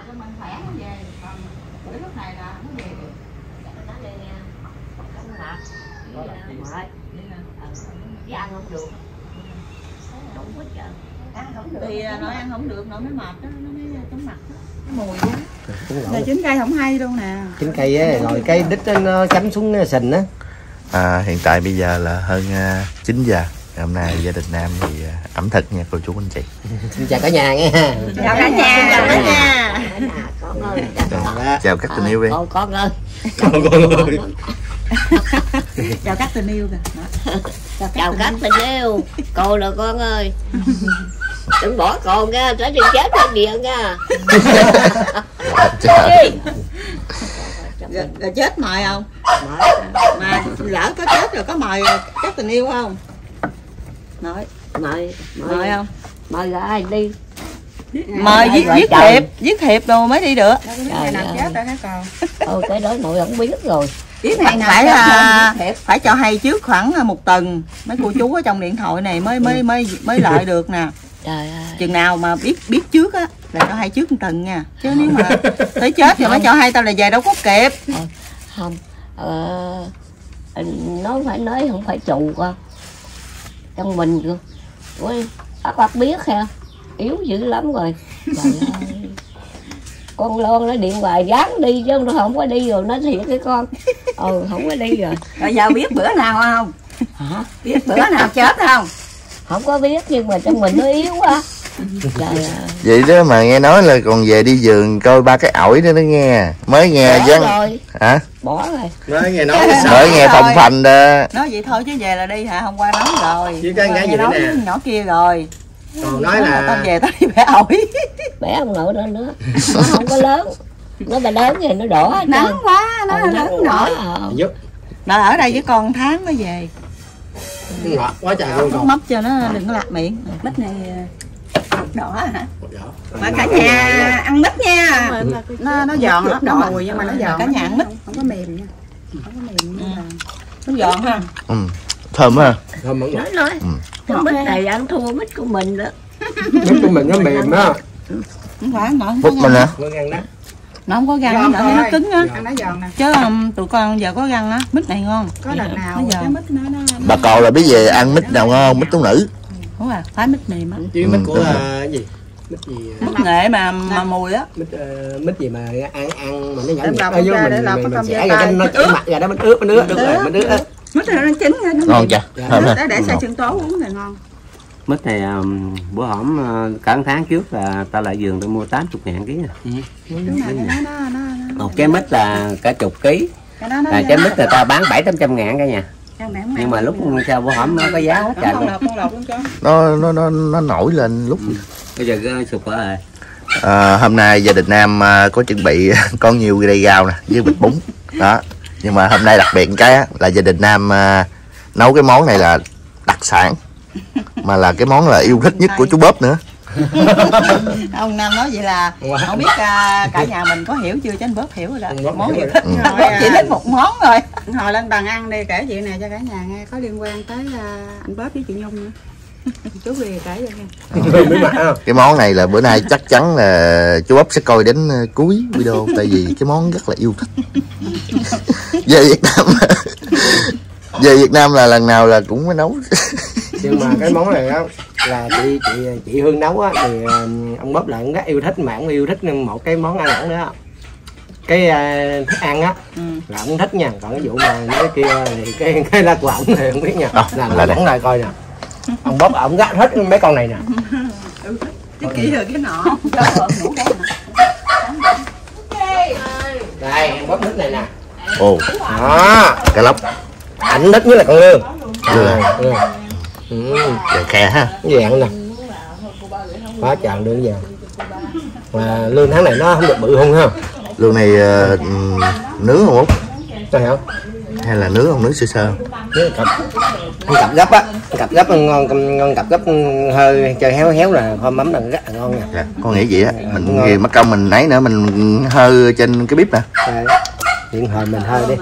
cho mình khỏe nó về, còn bữa lúc này là nó về được. Nó đi nha, không mệt, mệt, chứ ăn không được, không có chờ. Thì nội ăn không được, nội mới mệt đó, nó mới chóng mặt đó. Cái mùi đó. Là chín cây không hay đâu nè. Chín cây á, rồi cái đít nó chấm xuống sình á. Hiện tại bây giờ là hơn 9 giờ. Hôm nay gia đình Nam thì ẩm thực nha cô chú anh chị. Xin chào cả nhà nghe. Chào cả nhà, chào cả nhà. Con ơi, Chào các tình yêu đi. con ơi. Chào các tình yêu kìa. Chào các tình yêu. Cô nè con ơi. Đừng bỏ con ra, trái đi chết trên điện nha. Rồi chết mời không? Mà lỡ có chết rồi có mời các tình yêu không? Nói Mời không? Mời ra ai đi. Mời viết thiệp đồ mới đi được. Trời nào ơi. chết rồi hả con? Cái đó nội không biết rồi. Biết này phải là phải cho hay trước khoảng 1 tuần. Mấy cô chú ở trong điện thoại này mới lại được nè. Trời ơi. Chừng nào mà biết trước á là cho hay trước 1 tuần nha. Chứ nếu mà tới chết rồi mới cho hay tao là về đâu có kịp. Không. Nó phải nói không phải trụ con. Trong mình cơ. Ôi, bác biết ha. Yếu dữ lắm rồi. Trời ơi. Con Loan nó điện hoài dám đi chứ nó không có đi rồi, nó thiệt cái con. Không có đi rồi. Rồi giờ biết bữa nào không? Hả? Biết bữa nào chết không? Không có biết nhưng mà trong mình nó yếu quá. Trời ơi. Vậy đó mà nghe nói là còn về đi vườn coi 3 cái ổi đó nó nghe. Mới nghe chứ. Hả? Bỏ rồi. Mới nghe nói Mới nghe phong phanh đó. Nói vậy thôi chứ về là đi hả? Hôm qua nói rồi. Chứ cái gì nói nè. nhỏ kia rồi. Còn nói là tao về tao đi bẻ ổi. Bẻ ông nội lên nữa. Nó không có lớn. Nó mà lớn thì nó đỏ. Nắng quá, nó lớn nổi. giúp. Nó ở đây với con tháng mới về. Ngọt quá trời luôn. Con mấp cho nó đừng có lạc miệng. Mít này đỏ hả? Mà cả nhà ăn mít nha. Nó giòn lắm, nó mùi nhưng mà nó giòn. Cả nhà ăn mít. Không có mềm nha. Không có mềm. Nó giòn ha. Thơm ha. Thơm mẫn. Nói. Cái mít này ăn thua mít của mình đó. Mít của mình nó mềm á. Không phải nó Phúc mình hả? Nó không có găng, nó cứng á. Ăn nó giòn nè. Chứ tụi con giờ có găng á, mít này ngon. Có lần nào cái mít nó Bà cậu là biết về ăn mít nào ngon, mít tú nữ. Đúng rồi, phải mít mềm á. Chứ mít của gì? Mít gì? Mít nghệ mà mùi á. Mít gì mà ăn mà nó nhỏ nhỏ vô mình sẽ ra nó chảy mặt ra đó mình ướp được rồi mình ướp. Mít này nó chín ra nó ngon chưa? để xay sườn tố uống này ngon. Mít này bữa hổm cả 1 tháng trước là ta lại vườn tôi mua 80.000 ký một trái mít là cả 10 ký. Trái mít là ta bán 700-800 ngàn cả nhà. Nhưng mà lúc sau bữa hổm nó có giá hết trời luôn. Nó nổi lên lúc. Bây giờ sụp rồi. Hôm nay gia đình Nam có chuẩn bị con nhiều đầy gạo nè với bịch bún đó. Nhưng mà hôm nay đặc biệt cái á, là gia đình Nam nấu cái món này là đặc sản mà là cái món là yêu thích nhất của chú Bóp nữa. Ông Nam nói vậy là không biết cả nhà mình có hiểu chưa chứ anh Bóp hiểu rồi đó. Món yêu thích. Bóp chỉ thích một món rồi. Hồi lên bàn ăn đi kể chuyện này cho cả nhà nghe, có liên quan tới anh Bóp với chị Nhung nữa. Chú về kể cho nghe. Cái món này là bữa nay chắc chắn là chú Bóp sẽ coi đến cuối video, tại vì cái món rất là yêu thích. Về Việt Nam là lần nào là cũng phải nấu. Nhưng mà cái món này á là chị Hương nấu á thì ông Bóp là cũng rất yêu thích, mà ông yêu thích một cái món ăn nữa. Cái thức ăn á là ông thích nha, còn cái vụ mà cái kia thì cái lá của ổng thì không biết nha. Là ổng lại coi nè. Ông Bóp ổng rất hết mấy con này nè. Cái kia rồi cái nọ. Đây, em Bóp thích này nè. Ồ. Đó, Cái lóc. ảnh thích nhất là con lương. Giờ khe ha. Cái dạng nè. Quá trời lương giờ. Mà lương tháng này nó không được bự không ha. Lương này nướng không Út? Sao hả? Hay là nướng không, nướng sơ sơ? Cặp gấp á, cặp gấp ngon, cặp gấp hơi chơi héo héo là kho mắm là rất là ngon nha. Dạ, con nghĩ vậy á, mình ghi mất công mình nấy nữa mình hơi trên cái bếp nè. Điện hồi mình hơi đi.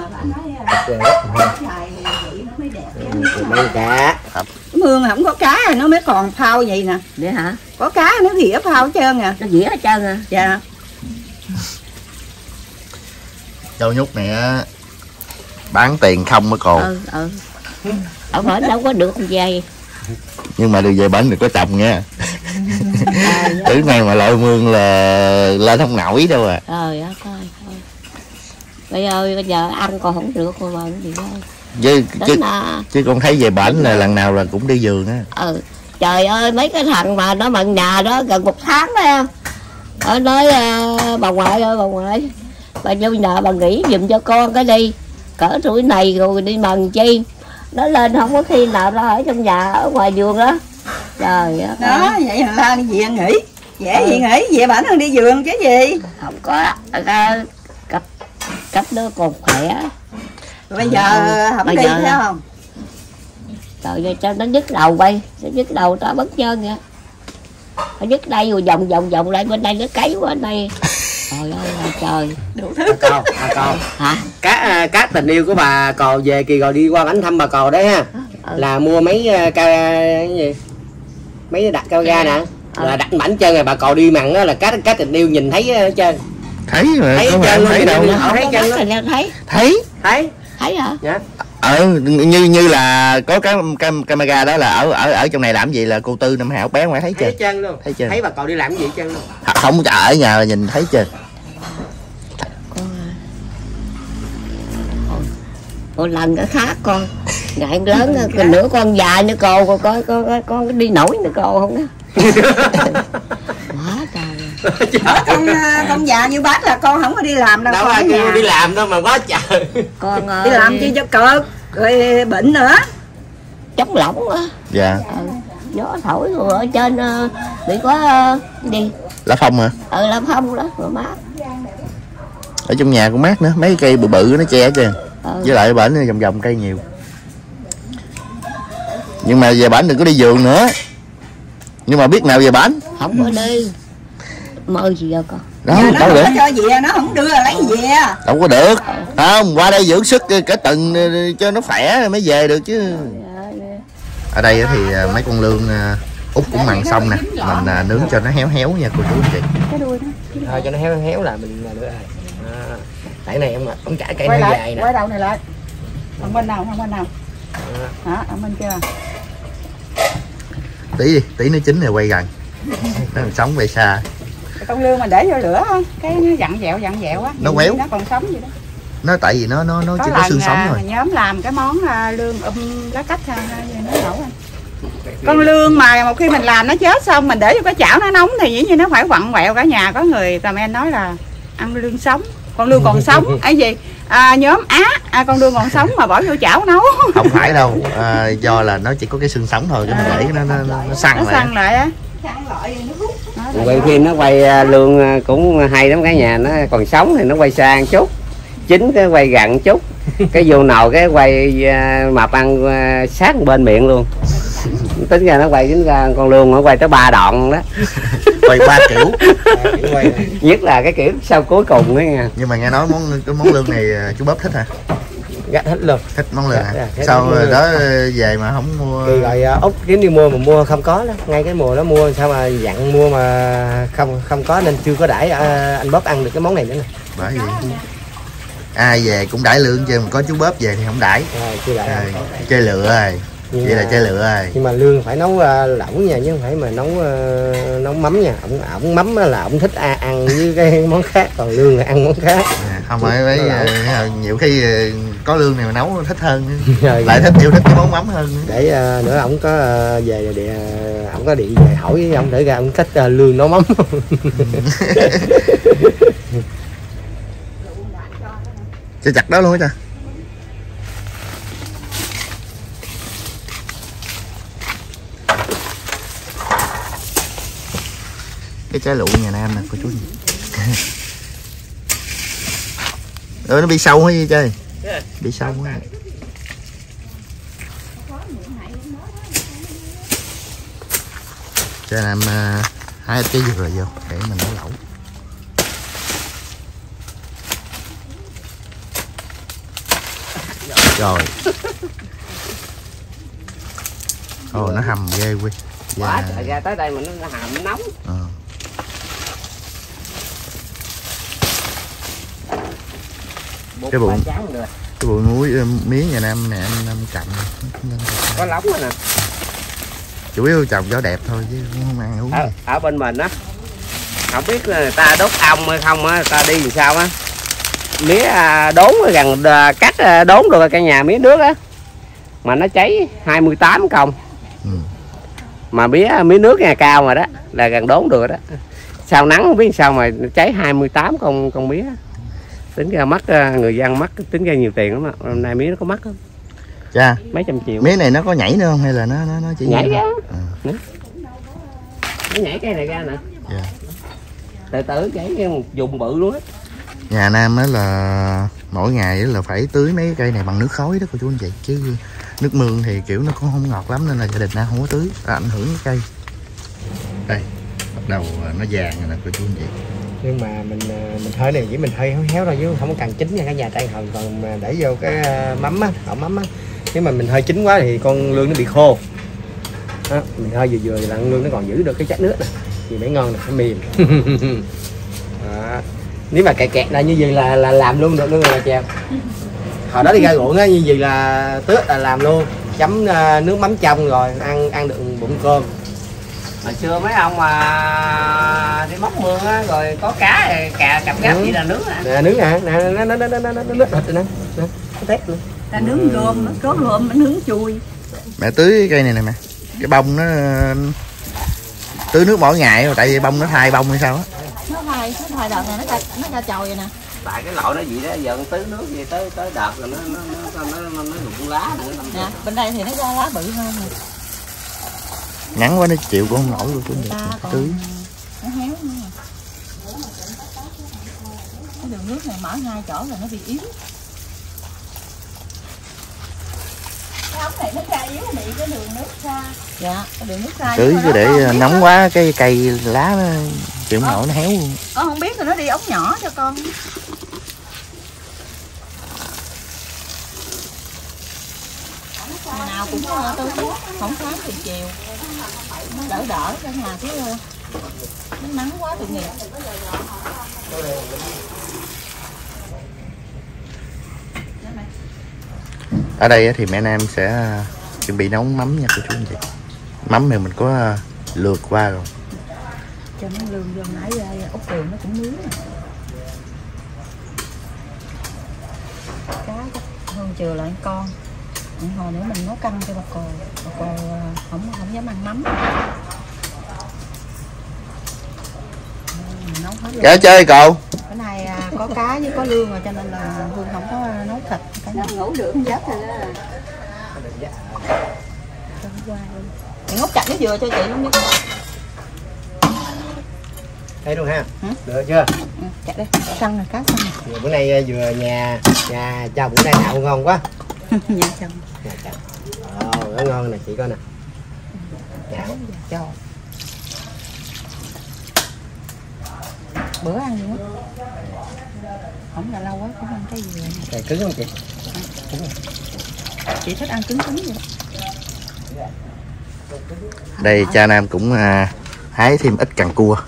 Mấy cá. Mương không có cá rồi nó mới còn phao vậy nè. Vậy hả? Có cá nó thỉa phao hết trơn à. Nó dĩa hết trơn à? Dạ. Châu Nhúc này á bán tiền không á cô. Ở bển đâu có được dây. Nhưng mà được về bển được có chồng nha. Thứ này mà lội mương là lên không nổi đâu à. Trời ơi thôi. Bây giờ ăn còn không được mà gì đâu. Chứ con thấy về bển là lần nào là cũng đi vườn á. Trời ơi mấy cái thằng mà nó mận nhà đó gần 1 tháng đó em. Ở nói bà ngoại ơi bà ngoại, bà vô nhà bà nghỉ giùm cho con cái đi. Cỡ tuổi này rồi đi mần chi. Nó lên không có khi nào ra ở trong nhà ở ngoài vườn đó. Trời ơi. Đó vậy là đi về nghỉ. Dễ gì nghỉ, về bển hơn đi vườn chứ gì. Không có cấp đứa còn khỏe. Rồi bây giờ không đi thấy không? Trời ơi cho nó nhức đầu bay, nó nhức đầu ta bất trơn vậy. Nó nhức đây rồi vòng lại bên đây nó cấy qua bên đây. Trời ơi là trời. Đủ thứ. Con. Hả? Các tình yêu của bà Cò về kỳ rồi đi qua bánh thăm bà Cò đấy ha. Là mua mấy cái gì? Mấy đặt cao ga nè. Là đặt bảnh chân rồi bà Cò đi mặn đó là các tình yêu nhìn thấy hết trơn. Thấy mà thấy có chân thấy đâu. Thấy chân Thấy hả? Dạ. Như là có cái camera đó là ở trong này làm gì là cô Tư năm Hảo bé ngoài thấy chưa? Thấy chân luôn. Thấy bà Cò đi làm gì chân luôn. Không ở nhà là nhìn thấy chưa? Con lần cái khác con ngại lớn còn nữa con già nữa cô con đi nổi nữa cô không đó. Quá trời. Con già như bác là con không có đi làm đâu. Đâu ai kêu đi làm đâu mà quá trời. Con đi làm chi cho cực rồi bệnh nữa. Chống lỏng á. Dạ. Gió thổi rồi ở trên bị có đi. Lá phong hả? Lá phong đó rồi mát. Ở trong nhà cũng mát nữa, mấy cây bự bự nó che kìa. Với lại bển vòng cây nhiều. Nhưng mà về bển đừng có đi vườn nữa. Nhưng mà biết nào về bển. Không có đi. Mơ gì đâu con. Đó, đâu được. Nó cho về nó không đưa lấy về. Đâu có được. Không, qua đây dưỡng sức cả tuần cho nó khỏe mới về được chứ. Ở đây thì mấy con lương út cũng mần xong nè. Mình nướng cho nó héo héo nha cô chú anh chị. Thôi cho nó héo héo là mình được rồi. Tại này ông trả cây hơi dài nè. Quay đầu này lại. Không bên nào. Hả? Ở bên kia. Tí nó chín rồi quay gần. Nó còn sống về xa. Cái con lương mà để vô lửa không? Cái nó dặn dẹo á. Nó quéo. Nó còn sống vậy đó. Nó tại vì nó chỉ có xương sống thôi. Nhóm làm cái món lương lá cách ha, nó nấu anh. Con lương mà một khi mình làm nó chết xong mình để vô cái chảo nó nóng thì dĩ nhiên nó phải vặn vẹo cả nhà. Có người comment nói là ăn lương sống, con lương còn sống ấy gì nhóm con lương còn sống mà bỏ vô chảo nấu. Không phải đâu, do là nó chỉ có cái xương sống thôi, cái mình để nó săn lại á. Quay phim nó quay lương cũng hay lắm cả nhà, nó còn sống thì nó quay sang chút, chín cái quay gặn chút, cái vô nồi cái quay mập ăn sát bên miệng luôn. Tính ra nó quay, tính ra con lương nó quay tới 3 đoạn đó. Quay 3 kiểu. Nhất là cái kiểu sau cuối cùng đó nha. Nhưng mà nghe nói món lương này chú Bóp thích hả? Rất thích luôn. Thích món lương hả? Sao đó về mà không mua? Thì rồi Út kiếm đi mua mà mua không có đó. Ngay cái mùa đó mua sao mà dặn mua mà không có nên chưa có đãi anh Bóp ăn được cái món này nữa nè. Bởi vì ai về cũng đãi lương chứ mà có chú Bóp về thì không đãi. Chơi lựa rồi. Vậy là chơi lựa rồi. Nhưng mà lương phải nấu lẩu nha, chứ không phải mà nấu mắm nha. Ổng mắm là ổng thích ăn với cái món khác, còn lương là ăn món khác. Không phải nhiều khi có lương này mà nấu thích hơn. Lại yêu thích cái món mắm hơn. Để nữa ổng có về ổng có điện về hỏi với ổng thử ra ổng thích lương nấu mắm. Chơi chặt đó luôn á cha. Cái trái lụ nhà Nam nè cô chú. Nó bị sâu hay gì chơi? Bị sâu quá. Cho Nam hái cái dừa vô để mình nấu lẩu. Rồi. Ồ nó hầm ghê quy. Quá trời ra tới đây mà nó hầm nó nóng. cái bụi muối mía nhà Nam nè Nam trồng có lóng rồi nè, chủ yếu trồng cho đẹp thôi chứ không ăn uống ở bên mình á không biết là ta đốt ong hay không á, ta đi làm sao á, mía đốn gần cắt đốn được cả nhà mía nước á mà nó cháy 28 công. Mà mía nước nhà cao mà đó là gần đốn được đó, sao nắng không biết sao mà cháy 28 con mía, tính ra mắc, người dân mắc tính ra nhiều tiền lắm á. Hôm nay mía nó có mắc không? Cha, mấy trăm triệu. mía này nó có nhảy nữa không hay là nó chỉ nhảy ra? Nó nhảy cây này ra nè. Từ từ chảy cái một vùng bự luôn á. Nhà Nam á là mỗi ngày là phải tưới mấy cây này bằng nước khói đó cô chú anh chị, chứ nước mương thì kiểu nó cũng không ngọt lắm nên là gia đình Nam không có tưới, ảnh hưởng cái cây. Đây bắt đầu nó vàng rồi nè cô chú anh chị. Nhưng mà mình hơi này chỉ mình hơi héo thôi chứ không có cần chín nha cả nhà, tay còn để vô cái mắm á, ổ mắm á. Nếu mà mình hơi chín quá thì con lương nó bị khô đó, mình hơi vừa là lương nó còn giữ được cái chất nước nè, gì để ngon nè, nó mềm. Đó. Nếu mà kẹt ra như vậy là làm luôn được luôn rồi chèo. Hồi đó đi ra ruộng á, như vậy là tước là làm luôn, chấm nước mắm trong rồi ăn được bụng cơm. Hồi xưa mấy ông mà đi móc mương á rồi có cá cặp gáp gì là nướng hả? Nè nướng hả? Nè nó lết thịt rồi nè. Nó tét luôn. Ta nướng rơm, nó có rơm nó nướng chui. Mẹ tưới cái cây này nè mẹ. Cái bông nó tưới nước mỗi ngày rồi tại vì bông nó thay bông hay sao á. Nó thay đợt này nó ra chồi vậy nè. Tại cái loại nó gì đó giờ tưới nước gì tới đợt rồi nó rụng lá nữa. Nè, bên đây thì nó ra lá bự hơn nè. Ngắn quá nó chịu cũng không nổi luôn cũng được. Tưới. Nó héo nữa. Cái đường nước này mở 2 chỗ là nó bị yếu. Cái ống này nó ra yếu bị cái đường nước ra. Dạ, cái đường nước ra. Tưới chứ để nóng quá cái cây lá nó chịu không nổi nó héo luôn. Con không biết rồi nó đi ống nhỏ cho con. Ngày nào cũng tưới, không sáng thì chiều. Nó đỡ cả nhà chứ nó nắng quá tội nghiệp. Ở đây thì mẹ Nam sẽ chuẩn bị nấu mắm nha cô chú anh chị. Mắm này mình có lượt qua rồi. Cho nó lương vô nãy ra ốc đường nó cũng nướng rồi. Cá hơn chừa lại con. Hồi nữa mình nấu canh cho bà cò không dám ăn mắm. Cá chơi cậu. Bữa nay có cá với có lương rồi cho nên là Hương không có nấu thịt. Nó ngủ được giấc rồi đó. Mày ngóc chặt cái dừa cho chị luôn đi. Đây luôn ha. Được chưa? Chặt đi, săn rồi cá săn rồi. Bữa nay vừa nhà chồng bữa nay nạo ngon quá. Nhà chồng. Nó ngon nè chị coi nè. Cho. Bữa ăn nữa. Không là lâu quá cũng ăn cái gì này. Cứng không chị? Chị thích ăn cứng vậy đó. Đây cha Nam cũng hái thêm ít càng cua.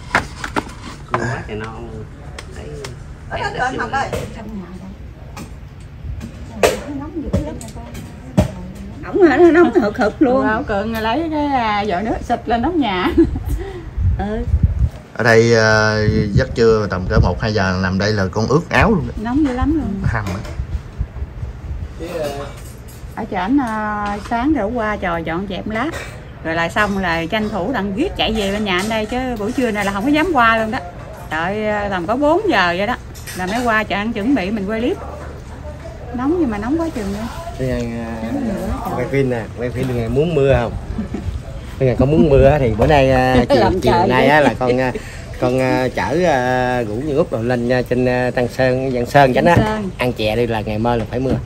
Ổng hả, nó nóng hực hực luôn. Ổng Cường lấy cái vòi nước xịt lên nóc nhà. Ở đây giấc trưa tầm cỡ 1-2 giờ nằm đây là con ướt áo luôn. Nóng dữ lắm luôn. Hầm á. Ở chỗ ảnh sáng rồi qua trò dọn dẹp lát. Rồi lại xong là tranh thủ đặng giết chạy về bên nhà anh đây chứ buổi trưa này là không có dám qua luôn đó. Đợi tầm có 4 giờ vậy đó là mới qua cho ăn chuẩn bị mình quay clip. Nóng nhưng mà nóng quá chừng nữa. Quay phim nè, quay phim ngày muốn mưa không? Ngày con muốn mưa thì bữa nay chiều nay á là con chở Ngũ Như Út rồi lên trên Tân Sơn, Giang Sơn chánh á ăn chè đi là ngày mơ là phải mưa.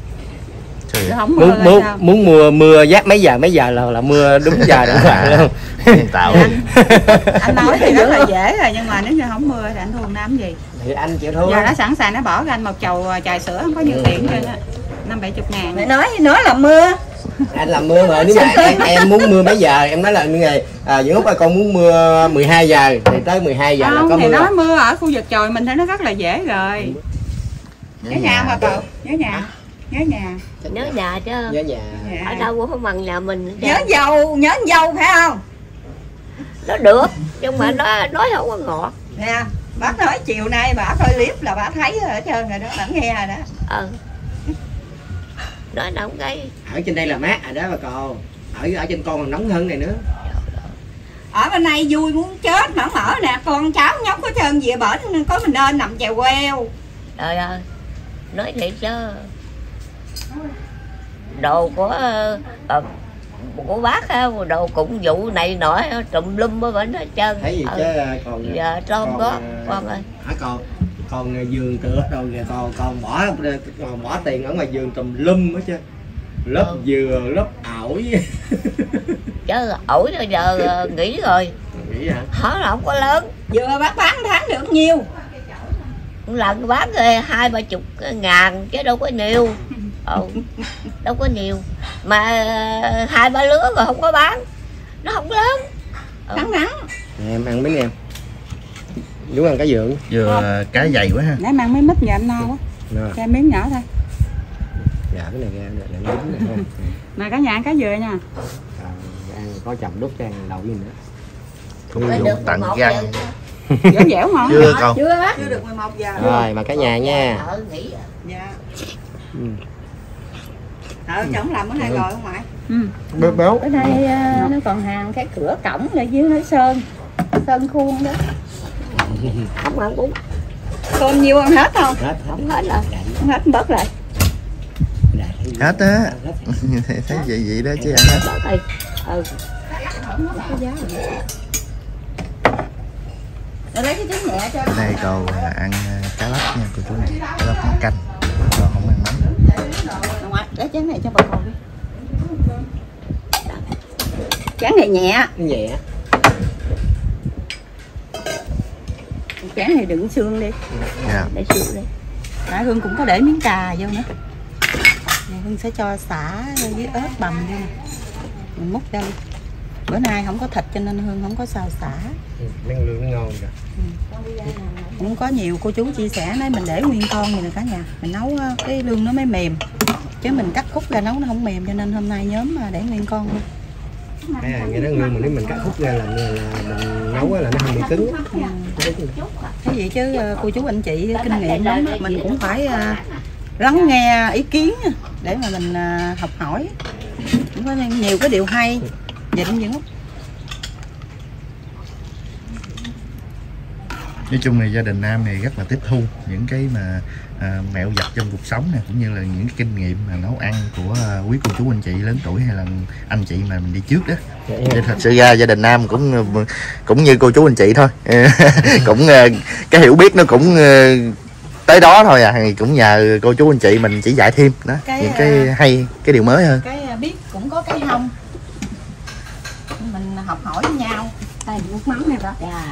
Muốn mưa giáp mấy giờ là mưa đúng giờ đúng rồi luôn. Tạo anh nói thì rất là dễ rồi nhưng mà nếu như không mưa thì anh thua làm gì thì anh chịu thua. Giờ nó sẵn sàng nó bỏ ra anh một chầu trà sữa không có nhiều tiền cho nó 50-70 ngàn. Mẹ nói là mưa. Anh làm mưa mà nếu mà em muốn mưa mấy giờ em nói là như này Dưỡng Út ơi con muốn mưa 12 giờ, thì tới 12 giờ không, là có thì mưa. nói mưa ở khu vực chòi mình thấy nó rất là dễ rồi. Nhớ nhà mà cậu, nhớ nhà. Nhớ nhà. Nhớ nhà chứ. Nhớ nhà. Ở đâu cũng không bằng nhà mình. Nhớ dâu phải không? Nó được, nhưng mà nó nói không có ngọt. Nè, bác nói chiều nay bà coi clip là bà thấy rồi hết trơn rồi đó, bà nghe rồi đó. Nói nóng cái. Ở trên đây là mát rồi đó bà cô. Ở trên con còn nóng hơn này nữa. Ở bên này vui muốn chết mà mở nè, con cháu nhóc hết trơn về bển có mình nên nằm chèo queo. Trời ơi, nói thiệt chứ. Đồ của bác á, đồ cũng vụ này nọ trùm lum ở bên hết trơn. Thấy gì chứ còn giờ trông có con ơi. Hả còn giường tựa đâu kìa, còn bỏ tiền ở ngoài giường trùm lum hết chứ. Lớp dừa, lớp ổi. Chứ ổi rồi giờ nghỉ rồi. Nghỉ hả? Hả, không có lớn. Dừa bác bán tháng được nhiêu? Lần bán 20-30 ngàn chứ đâu có nhiều. Đâu có nhiều. Mà 2-3 lứa rồi không có bán. Nó không lớn. Nắng. Em ăn miếng em. Đúng ăn cá dượng. Vừa cá dày quá ha. Nãy mang mấy mít nhà anh no quá. Cho em miếng nhỏ thôi. Dạ cái này ra để nó dính này. Mà cả nhà ăn cá dừa nha. Ăn có chồng đút cho ăn đầu gì nữa. Cũng dùng tặng răng. Dẻo dẻo ngon. Chưa con. Chưa được 11 giờ. Rồi mà cả nhà nha. Dạ. Chồng làm cái này rồi không ngoại? Béo. Ở đây nó còn hàng cái cửa cổng là dưới nó sơn khuôn đó. Không ăn bún. Cơm nhiêu ăn hết không? Không hết rồi. Không hết bớt lại. Hết á. Thấy vậy đó chứ ăn hết. Lấy cái trứng nhẹ cho. Đây cậu ăn cá lóc nha cô chú này. Cá lóc nấu canh. Cậu không ăn mắm. Ngoại, lấy chén này cho bà con đi. Chén này nhẹ. Nhẹ. Chén này đựng xương đi. Dạ. Để xương đi. Hương cũng có để miếng cà vô nữa. Hương sẽ cho xả với ớt bằm vô nè. Mình múc ra đi. Bữa nay không có thịt cho nên Hương không có xào xả. Miếng lương nó ngon kìa. Cũng có nhiều cô chú chia sẻ nói mình để nguyên con vậy nè cả nhà. Mình nấu cái lương nó mới mềm. Chứ mình cắt khúc ra nấu nó không mềm cho nên hôm nay nhóm để nguyên con luôn. Nghe nói lương mà nếu mình cắt khúc ra là mình nấu là nó không bị cứng. Cái gì chứ cô chú anh chị kinh nghiệm lắm, mình cũng phải lắng nghe ý kiến để mà mình học hỏi. Cũng có nhiều cái điều hay. Dịnh những lúc. Nói chung là gia đình Nam này rất là tiếp thu những cái mà mẹo vặt trong cuộc sống này, cũng như là những cái kinh nghiệm mà nấu ăn của quý cô chú anh chị lớn tuổi hay là anh chị mà mình đi trước đó. Nên thật sự ra gia đình Nam cũng như cô chú anh chị thôi. Cũng cái hiểu biết nó cũng tới đó thôi à, cũng nhờ cô chú anh chị mình chỉ dạy thêm đó những cái hay, cái điều mới hơn. Cái biết cũng có cái không, mình học hỏi với nhau. Đây nước mắm này đó. Dạ.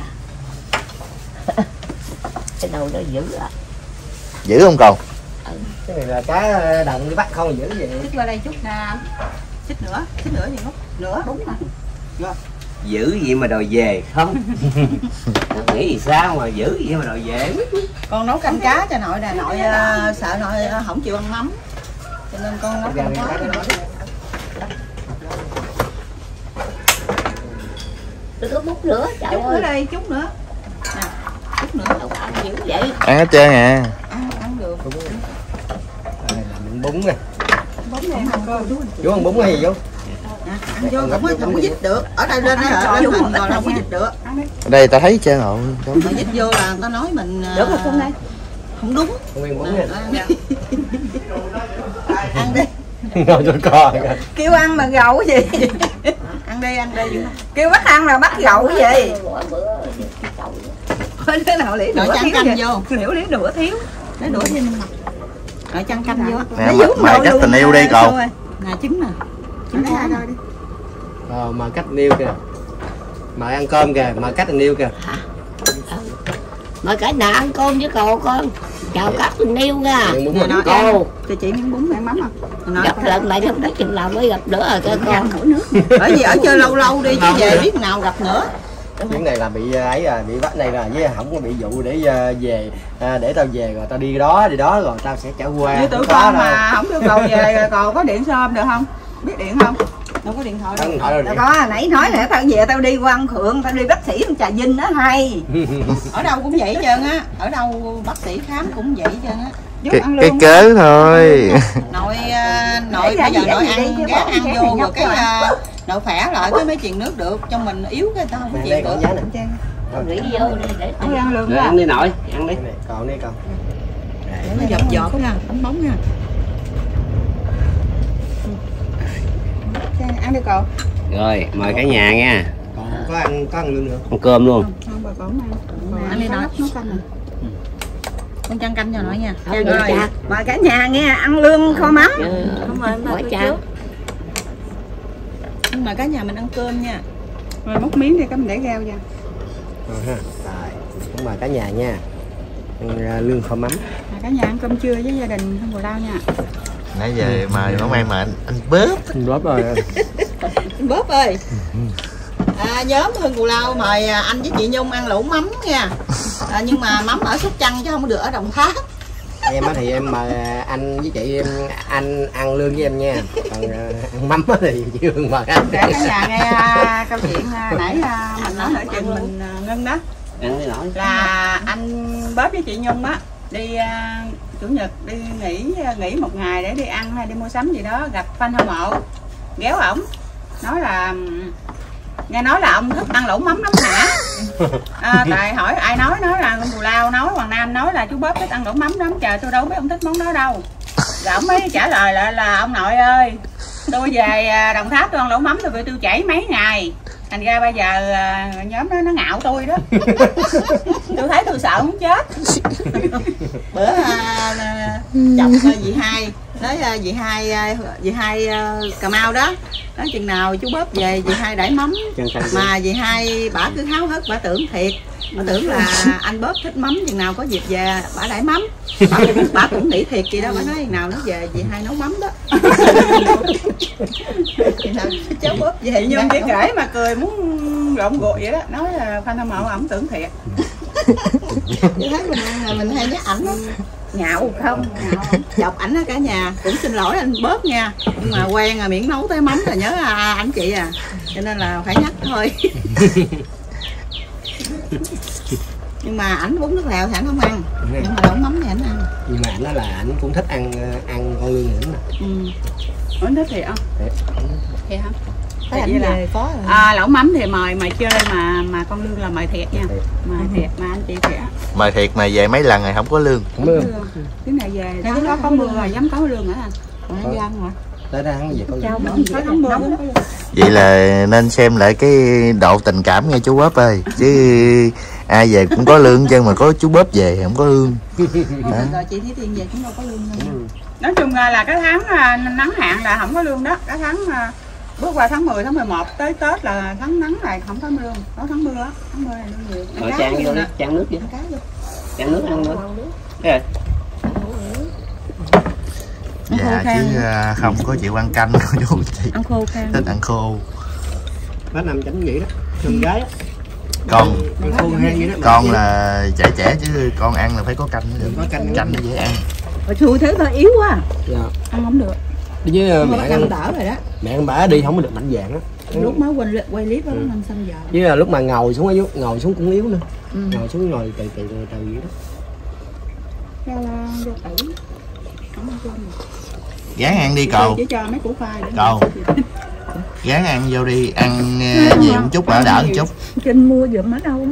Cái đầu nó dữ à. Dữ không cậu? Cái này là cá đồng đi bắt không dữ vậy. Xích qua đây chút nè. Xích nữa gì lúc nữa đúng rồi. Dữ gì mà đòi về không? Nghĩ gì sao mà dữ gì mà đòi về. Con nấu canh cá cho nội nè, nội sợ nội không chịu ăn mắm. Cho nên con nấu canh cá cho nội. Tôi có múc nữa, trời chút ơi. nữa đây, chút nữa. Nè, chút nữa. Đâu có ăn dữ vậy. Ăn hết trơn à. Ăn được. Đây là miếng bún nè. Bún này ăn cô chú. Chú ăn bún hay gì vô? Ăn vô không có dít được. Ở đây lên đây hả? Chú rồi không có dít được. Ở đây ta thấy trơn rồi. Mà dít vô là người ta nói mình Được rồi không đây? Không đúng. Không miếng bún nè. Ăn đi. Ngồi cho co. Kêu ăn mà gậu gì? Ăn đi. Kêu bắt ăn là bắt gậu gì? Cái nào lý nửa thiếu canh vô. Lý nửa thiếu. Lấy đũa thêm mình. Rồi chăn canh vô. Nè, mày cắt tình yêu đi cậu. Nè trứng nè. Trứng lấy ai thôi đi. Mà cách niêu kìa. Mời ăn cơm kìa, mà cách tình yêu kìa. Mời cả nhà ăn cơm với cậu con. Chào các tình yêu nha. Cô cho chị miếng bún ăn mắm không? Gặp lần này không biết chừng nào mới gặp nữa rồi cơ con. Bởi vì ở chơi lâu đi chứ về biết nào gặp nữa. Chuyến này là bị ấy à, bị bắt này là với không có bị vụ để về để tao về rồi tao đi đó rồi tao sẽ trở qua. Như tụi con mà không đưa cầu về rồi còn có điện xôm được không? Biết điện không? Đâu có điện thoại đâu. Đâu có, nãy nói là tao về tao đi qua An Phượng, tao đi bác sĩ Trà Vinh đó hay. Ở đâu cũng vậy trơn á, ở đâu bác sĩ khám cũng vậy trơn á. Cái cớ thôi. Nội bây giờ nội ăn gán ăn vô rồi cái nội khỏe lại cái mới truyền nước được, trong mình yếu cái tao không có truyền được. Nghĩ vô đi để ăn lương đó. Ăn đi nội, ăn đi. Còn đi còn. Để nó dập dọt nha, bánh bóng nha. Ăn đi cậu. Rồi, mời cả nhà nha. Còn có ăn lương nữa. Ăn cơm luôn. Không, bà còn ăn. Ăn đi nội. Nấu canh này. Con chăn canh cho nội nha. Rồi, mời cả nhà nghe ăn lương kho mắm. Không mời mà trước. Mời cả nhà mình ăn cơm nha. Rồi múc miếng đi cái mình để rau ra. Rồi ha. Rồi, cũng mời cả nhà nha. Ăn lương kho mắm. Cả nhà ăn cơm trưa với gia đình Hương Bồ Lao nha. Nãy giờ mời món ăn mà anh bớp. Anh bóp rồi. Anh Bóp ơi. Nhóm Hương Cù Lao mời anh với chị Nhung ăn lẩu mắm nha. Nhưng mà mắm ở Sóc Trăng chứ không được ở Đồng Tháp. Em á thì em mời anh với chị anh ăn lương với em nha. Còn ăn mắm thì chị Hương mời anh. Để cả nhà nghe câu chuyện nãy mình nói ở chừng mình ngưng đó. Ăn đi nội. Là anh Bóp với chị Nhung á đi chủ nhật đi nghỉ một ngày để đi ăn hay đi mua sắm gì đó, gặp fan hâm mộ ghéo ổng nói là nghe nói là ông thích ăn lẩu mắm lắm hả? Tại hỏi ai nói là Hương Cù Lao nói, Hoàng Nam nói là chú Bóp thích ăn lẩu mắm lắm. Trời, tôi đâu biết ông thích món đó đâu. Rồi ông mới trả lời lại là ông nội ơi, tôi về Đồng Tháp tôi ăn lẩu mắm tôi chảy mấy ngày, thành ra bây giờ nhóm đó nó ngạo tôi đó. Tôi thấy tôi sợ muốn chết. Bữa chồng dì Hai nói dì Hai Cà Mau đó, nói chừng nào chú Bóp về dì Hai đãi mắm, mà dì Hai bả cứ háo hức, bả tưởng thiệt, bả tưởng là anh Bóp thích mắm, chừng nào có dịp về bả đãi mắm. Bả cũng nghĩ thiệt gì đó, bả nói chừng nào nó về dì Hai nấu mắm đó. Cháu Bóp về nhưng chỉ kể mà cười muốn lộn gội vậy đó, nói là fan hâm mộ ổng tưởng thiệt. Tôi thấy mình ăn là mình hay nhắc ảnh đó. Ngạo không? Chọc ảnh đó cả nhà. Cũng xin lỗi anh Bóp nha. Nhưng mà quen rồi miễn nấu tới mắm là nhớ ảnh chị à. Cho nên là phải nhắc thôi. Nhưng mà ảnh uống nước lèo thì ảnh không ăn. Nhưng mà lẩu mắm thì ảnh ăn. Nhưng mà ảnh nói là ảnh cũng thích ăn con lương nữa nè. Ảnh thích thiệt không? Thiệt không? Thấy ảnh về có rồi. Lẩu mắm thì mời chơi mà con lương là mời thiệt nha. Mời thiệt mà anh chị thiệt. Mời thiệt mà về mấy lần rồi không có lương. Không lương. Cái này về đó có mưa rồi dám có lương nữa à. Còn ăn hả? Tới đây hắn về con lương. Vậy là nên xem lại cái độ tình cảm nghe chú Bóp ơi, chứ ai về cũng có lương chứ mà có chú Bóp về không có lương. Rồi chị Thí Tiên về cũng đâu có lương đâu. Nói chung là cái tháng nắng hạn là không có lương đó. Cái tháng bước qua tháng 10, tháng 11 tới Tết là tháng nắng này không có lương. Có tháng mưa á, tháng mưa này lương nhiều. Rồi chan vô đi, chan nước vô. Chan nước ăn nữa. Thế dạ chứ không có chịu ăn canh đâu chú chị. Ăn khô khan. Thích ăn khô. Bác Năm tránh vậy đó. Con gái á. Con là trẻ chứ con ăn là phải có canh mới được. Canh nó dễ ăn. Xui thế thôi yếu quá. Dạ. Ăn không được. Với mẹ ăn đỡ rồi đó. Mẹ ăn bả đi không có được mạnh dạng á. Lúc mới quay clip đó năm xăm giờ. Với là lúc mà ngồi xuống yếu, ngồi xuống cũng yếu nữa. Ngồi xuống ngồi từ vậy đó. Gán ăn đi cậu. Chỉ cho mấy củ khoai để cậu. Gán ăn vô đi, ăn nhiều một chút đỡ một chút. Kinh mua dùm ở đâu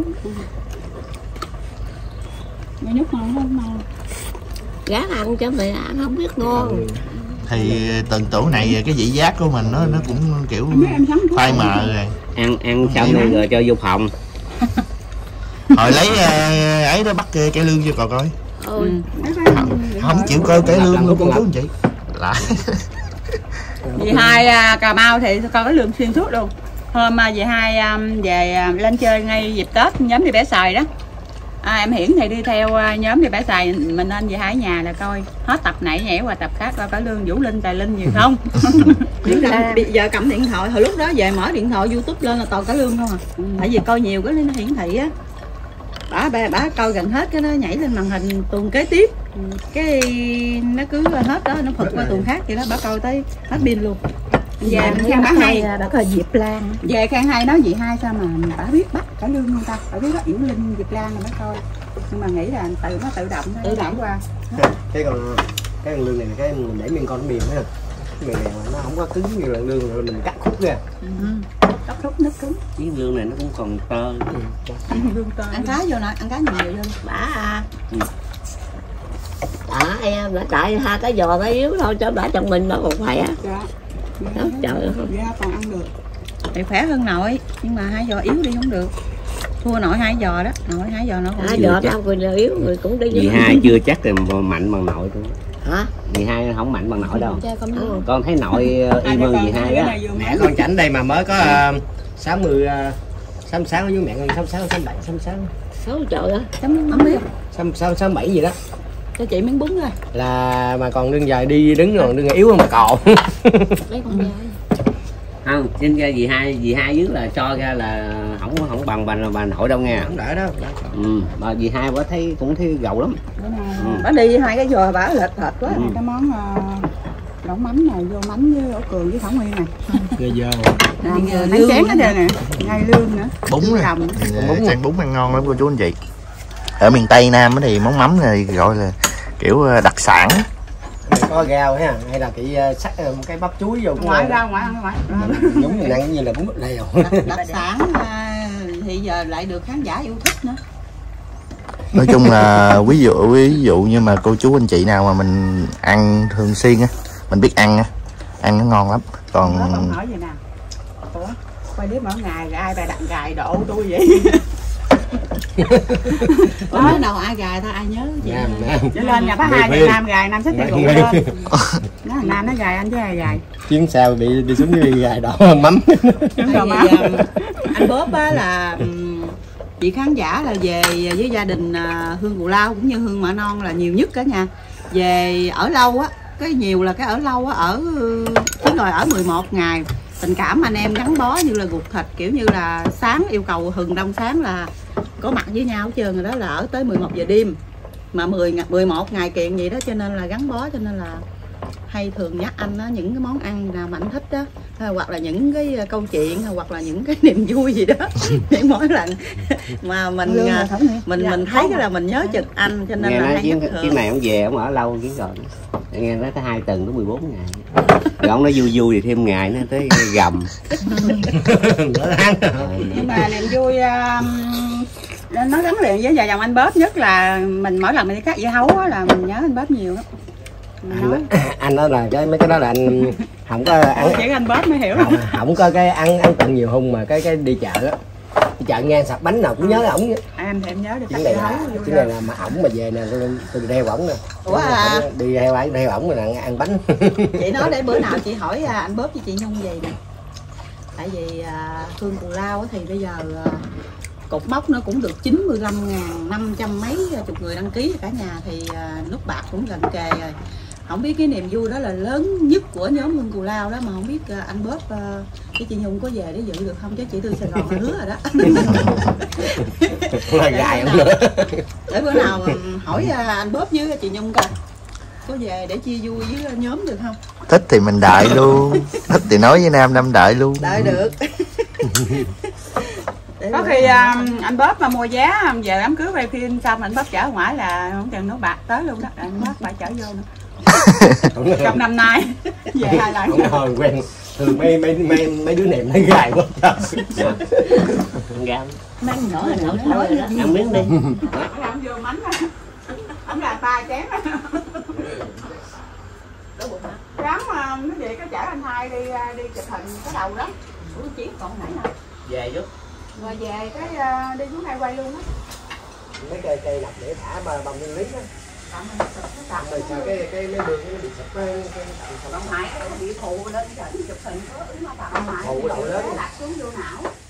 Mày nhúc ngon không ngon. Gán ăn cho mày ăn không biết ngon. Thì từng tuổi này cái vị giác của mình nó cũng kiểu phai mờ rồi. Ăn xong rồi, rồi cho vô phòng. Hồi lấy ấy đó bắt cái lương cho cậu coi. Không chịu coi cái lương luôn con chú anh chị. Lại. Dì Hai Cà Mau thì coi cái lương xuyên suốt luôn. Hôm dì Hai về lên chơi ngay dịp Tết nhóm đi Bẻ Sài đó. Em Hiển thì đi theo nhóm đi bãi xài, mình nên về hai nhà là coi hết tập này nhảy qua tập khác, coi có Lương Vũ Linh, Tài Linh gì không. Bây giờ cầm điện thoại, hồi lúc đó về mở điện thoại YouTube lên là toàn cả Lương không à. Tại vì coi nhiều cái nó hiển thị á, bả coi gần hết cái nó nhảy lên màn hình tuần kế tiếp, cái nó cứ hết đó nó phật qua tuần khác vậy đó, bả coi tới hết pin luôn. Về khen bả hay, đã coi Diệp Lan về khen hay nói gì hay sao mà bả biết bắt cả Lương không ta, bả biết bắt Yểu Linh, Diệp Lan rồi mới coi, nhưng mà nghĩ là nó tự động qua. Cái con Lương này là cái mình để miếng con nó mềm ha, cái mềm này nó không có cứng như là Lương rồi mình cắt khúc ra. Cắt khúc nước cứng. Cái Lương này nó cũng còn tơ. Ăn cá vô nè, ăn cá nhiều vô. Bả em đã tại 2 cái giò cái yếu thôi, cho bả trong mình nó còn khỏe. Đó, trời ơi. Dạ, còn ăn được. Thì khỏe hơn nội, nhưng mà 2 giò yếu đi không được. Thua nội 2 giò đó, nội 2 giò nó còn 2 giò tao người yếu người cũng đi. Dì hai chưa chắc là mạnh bằng nội thôi. Hả? Dì hai không mạnh bằng nội đâu. Con thấy nội y hơn dì hai đó. Mẹ con chảnh đây mà mới có 60 66 với mẹ con 66 67 66. 6 trời ơi. Không biết. 67 gì đó. Cho chị miếng bún rồi. Là mà còn đương dài đi đứng rồi đương yếu hơn bà cò. Mấy con dài. Không, trên ra dì hai dưới là cho ra là không bằng bà nội đâu nghe. Không đỡ đó. Mà dì hai bữa thấy cũng thấy gầu lắm. Bả đi 2 cái giò bả lệch thịt quá. Cái món đậu mắm này vô mắm với ổ cường với Thảo Nguyên này. Giờ Thấy chén hết trơn nè, ngay Lương nữa. Bún này. Bún ăn ngon lắm cô chú anh chị. Ở miền Tây Nam thì món mắm này gọi là kiểu đặc sản. Có rau ha, hay là sắc cái bắp chuối vô cũng ngoại ăn ngoại. Giống như ăn như là bún bít lèo. Đặc sản thì giờ lại được khán giả yêu thích nữa. Nói chung là ví dụ như mà cô chú anh chị nào mà mình ăn thường xuyên á, mình biết ăn á, ăn nó ngon lắm. Còn hỏi gì nào? Ủa, quay clip mỗi ngày ai bà đặt gài độ tôi vậy? Nói đâu ai gài ta ai nhớ gì. Cho lên nhà bác Hai nhà Nam gài, Nam xách tay gụ lên. Nó Nam nó gài anh chứ ai gài. Chuyến sao bị xuống đi gài đỏ hơn mắm. Anh Bóp á là chị khán giả là về với gia đình Hương Cù Lao cũng như Hương Mạ Non là nhiều nhất cả nhà. Về ở lâu á, cái nhiều là cái ở lâu á, ở chứ rồi ở 11 ngày. Tình cảm anh em gắn bó như là ruột thịt, kiểu như là sáng yêu cầu hừng đông sáng là có mặt với nhau hết trơn rồi đó, là ở tới 11 giờ đêm mà 11 ngày kiện vậy đó, cho nên là gắn bó, cho nên là hay thường nhắc anh á những cái món ăn nào mà anh thích đó, hoặc là những cái câu chuyện hoặc là những cái niềm vui gì đó. Những mỗi lần mà mình thấy cái là mình nhớ chực anh, cho nên nghe là hay chuyến này ông về ông ở lâu chuyến rồi, nghe nói tới 2 tuần tới 14 ngày rồi ông nói vui thì thêm ngày nữa tới gầm. Nhưng mà niềm vui nó gắn liền với vợ chồng anh Bóp, nhất là mình mỗi lần mình đi cắt dưa hấu là mình nhớ anh Bóp nhiều lắm. Anh nói là mấy cái đó là anh không có ăn, chỉ anh Bóp mới hiểu. không có cái ăn tận nhiều hung, mà cái đi chợ á, đi chợ ngang sạp bánh nào cũng nhớ ổng. Em thì em nhớ được. Cái này là mà ổng mà về nè, tôi đeo ổng nè. Ủa đi đeo ổng mà ăn bánh. Chị nói để bữa nào chị hỏi anh Bóp với chị Nhung về nè. Tại vì Hương Cù Lao thì bây giờ cột mốc nó cũng được 95.500 mấy chục người đăng ký cả nhà, thì nút bạc cũng gần kề rồi. Không biết cái niềm vui đó là lớn nhất của nhóm Hương Cù Lao đó, mà không biết anh Bóp với chị Nhung có về để dự được không, chứ chị Tư Sài Gòn là hứa rồi đó. Là gài không nữa. Để bữa nào hỏi anh Bóp với chị Nhung coi có về để chia vui với nhóm được không. thích thì mình đợi luôn, thích thì nói với Nam đợi luôn. Đợi được. Có khi anh Bóp mà mua vé về đám cưới quay phim xong anh Bóp chở ngoài là không chừng nó bạc tới luôn đó, anh Bóp bà chở vô nữa. Trong năm nay về 2 lần. Không hồi quen thường mấy đứa này nó gài quá. Gam mấy nhỏ là nấu thôi đó, ăn miếng đi. Làm vô mánh ông gà tay chén. Ráng mà cái gì có chở anh Hai đi chụp hình cái đầu đó. Ủa chỉ còn nãy nào Về chút. Rồi về cái đi xuống đây quay luôn á. Mấy cây lọc để thả bằng nguyên lý á. Rồi sao cái mấy đường nó bị sập Ông Hải bị phụ lên chụp hình có ứng nó vào. Ông Hải bị phụ lên đặt xuống vô não.